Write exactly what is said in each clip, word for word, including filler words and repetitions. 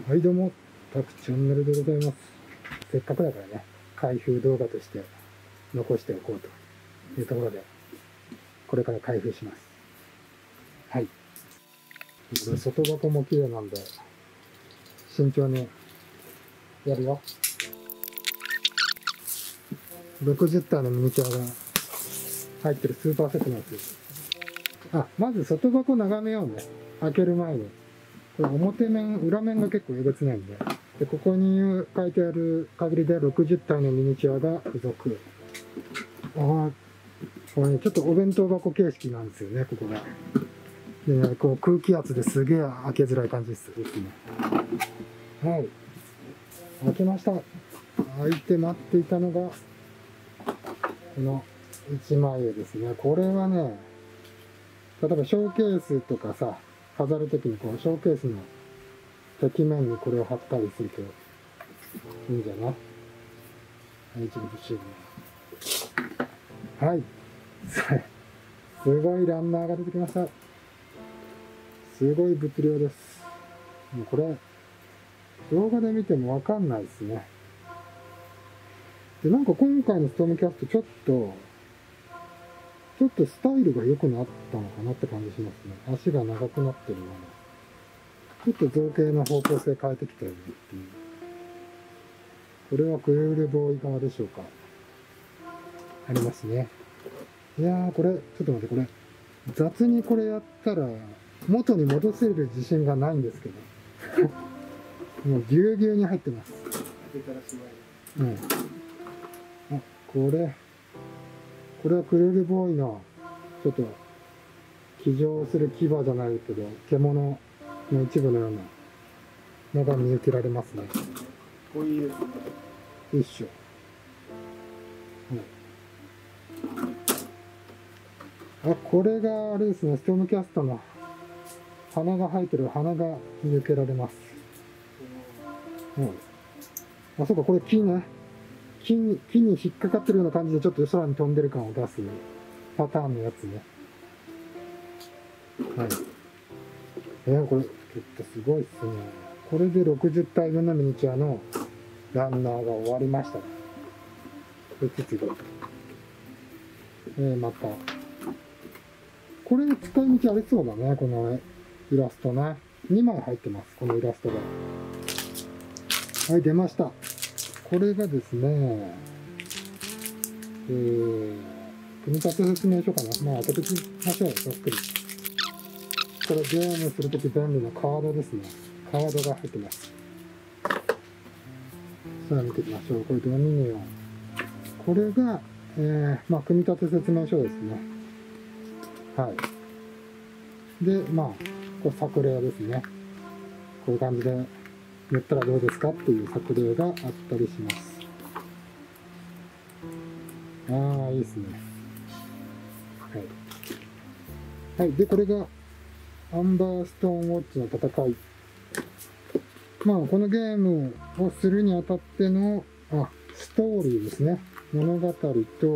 はいどうも、タクチャンネルでございます。せっかくだからね、開封動画として残しておこうというところで、これから開封します。はい。これ外箱も綺麗なんで、慎重にやるよ。ろくじゅったいのミニチュアが入ってるスーパーセットなんですよ。あ、まず外箱眺めようね。開ける前に。これ表面、裏面が結構えげつないんで。で、ここに書いてある限りでろくじゅったいのミニチュアが付属。ああ、これね、ちょっとお弁当箱形式なんですよね、ここが。でね、こう空気圧ですげえ開けづらい感じですですね。はい。開けました。開いて待っていたのが、このいちまい絵ですね。これはね、例えばショーケースとかさ、飾るときにこうショーケースの壁面にこれを貼ったりするといいんじゃない？一部不思議。はい。すごいランナーが出てきました。すごい物量です。もうこれ、動画で見てもわかんないですね。で、なんか今回のストームキャストちょっと、ちょっとスタイルが良くなったのかなって感じしますね。足が長くなってるような。ちょっと造形の方向性変えてきたよねっていう。これはクルールボーイ側でしょうか。ありますね。いやー、これ、ちょっと待って、これ、雑にこれやったら、元に戻せる自信がないんですけど。もうぎゅうぎゅうに入ってます。うん。あ、これ、これはクルールボーイの、ちょっと、騎乗する牙じゃないけど、獣の一部のようなのが見受けられますね。 こういう。 一緒。うん、あ、これがあれですね、ストームキャストの花が生えてる花が見受けられます。うん。あ、そうか、これ木ね。木に、木に引っかかってるような感じでちょっと空に飛んでる感を出すパターンのやつね。はい。えー、これ、ちょっとすごいっすね。これでろくじゅったいぶんのミニチュアのランナーが終わりました。これ次。えー、また。これ使い道ありそうだね、このイラストね。にまい入ってます、このイラストが。はい、出ました。これがですね、えー、組み立て説明書かな。まあ、開けていきましょう、ざっくり。これゲームするとき便利なカードですね。カードが入ってます。さあ見ていきましょう。これドミニオン。これが、えー、まあ、組み立て説明書ですね。はい。で、まあ、これ作例ですね。こういう感じで塗ったらどうですかっていう作例があったりします。ああ、いいですね。はい。はい。で、これが、アンバーストーンウォッチの戦い。まあ、このゲームをするにあたっての、あ、ストーリーですね。物語と、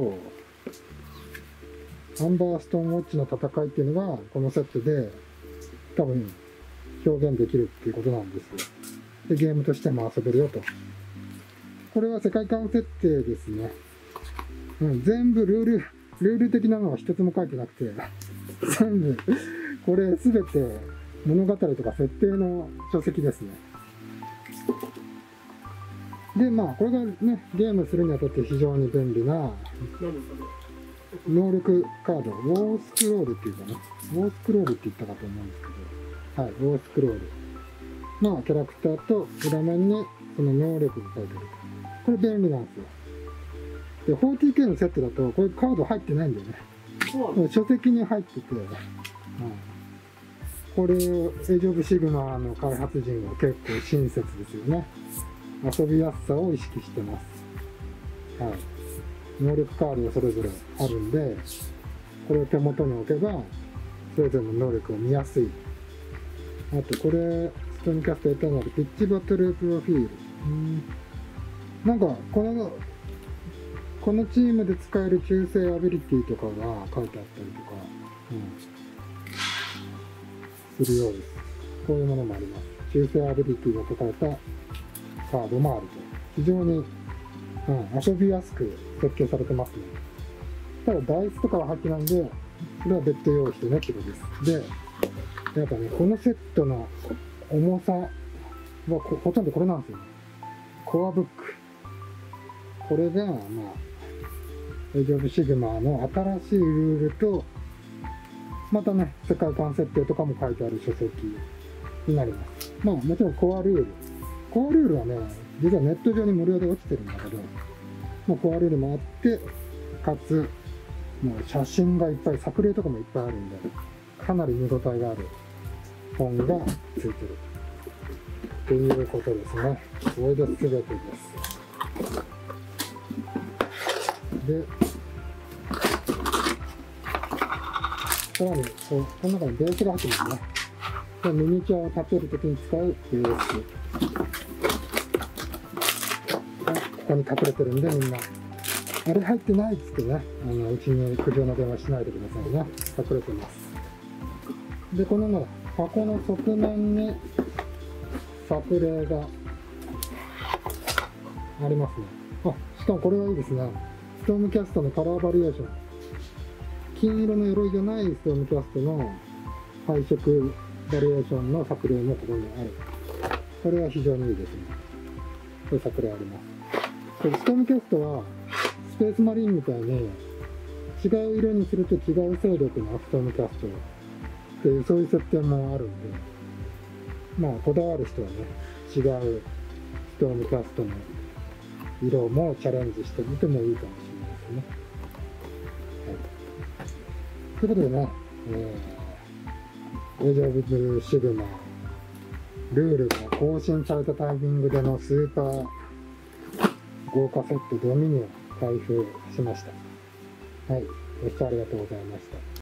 アンバーストーンウォッチの戦いっていうのが、このセットで、多分、表現できるっていうことなんですよ。で、ゲームとしても遊べるよと。これは世界観設定ですね。うん、全部ルール、ルール的なのは一つも書いてなくて、全部、これすべて物語とか設定の書籍ですね。で、まあ、これがね、ゲームするにあたって非常に便利な、能力カード、ウォースクロールっていうかね、ウォースクロールって言ったかと思うんですけど、はい、ウォースクロール。まあ、キャラクターと裏面にその能力が書いてある。これ便利なんですよ。で、フォーティーケー のセットだと、これカード入ってないんだよね。書籍に入ってて、うん、これを、エイジオブシグマの開発陣は結構親切ですよね。遊びやすさを意識してます。はい。能力カードがそれぞれあるんで、これを手元に置けば、それぞれの能力を見やすい。あと、これ、ストームキャストエターナル、ピッチバトルプロフィール。うん、なんか、この、このチームで使える中性アビリティとかが書いてあったりとか、うん、するようです。こういうものもあります。 修正アビリティが書かれたカードもあると。非常に、うん、遊びやすく設計されてますね。ただダイスとかは破棄なんで、それは別途用意してねってことです。で、やっぱね、このセットの重さはほとんどこれなんですよ。コアブック。これが、まあ、エイジ・オブ・シグマの新しいルールと、またね、世界観設定とかも書いてある書籍になります。まあ、もちろんコアルール。コアルールはね、実はネット上に無料で落ちてるんだけど、まあ、コアルールもあって、かつ、もう写真がいっぱい、作例とかもいっぱいあるんで、かなり見応えがある本がついてる。ということですね。これで全てです。で、さらにこう、この中にベースが入ってますね。でミニチュアを立てるときに使うベース。ここに隠れてるんで、みんな、あれ入ってないっつってね、あのうちに苦情の電話しないでくださいね。隠れてます。で、このね、箱の側面に作例がありますね。あ、しかもこれはいいですね。ストームキャストのカラーバリエーション。金色の鎧じゃないストームキャストの配色バリエーションの作例もここにある。これは非常にいいですね。これ作例あります。これストームキャストはスペースマリンみたいに違う色にすると違う勢力のストームキャストっていうそういう設定もあるんで、まあこだわる人はね、違うストームキャストの色もチャレンジしてみてもいいかもしれないですね。はい、ということでね、えー、エイジ・オブ・シグマルールが更新されたタイミングでのスーパー豪華セットドミニオン開封しました。はい、ご視聴ありがとうございました。